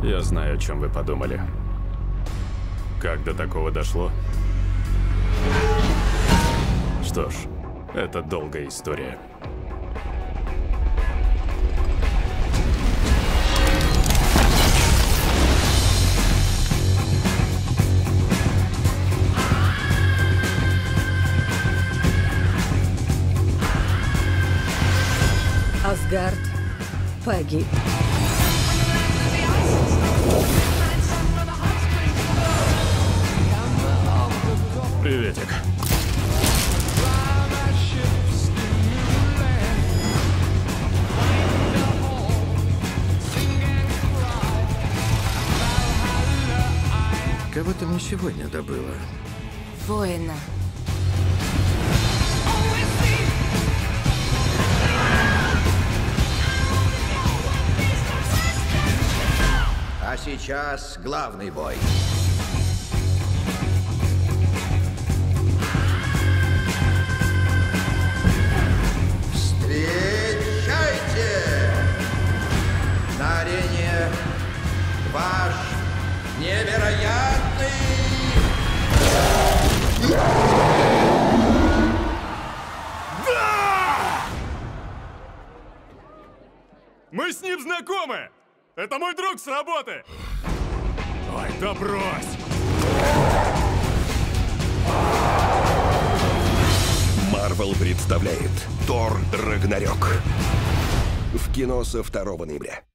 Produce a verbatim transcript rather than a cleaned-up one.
Я знаю, о чем вы подумали. Как до такого дошло? Что ж, это долгая история. Асгард погиб. Приветик. Кого ты мне сегодня добыла? Воина. А сейчас главный бой. Встречайте! На арене ваш невероятный... Да! Мы с ним знакомы! Это мой друг с работы! Ой, да брось! Марвел представляет Тор Рагнарёк. В кино со второго ноября.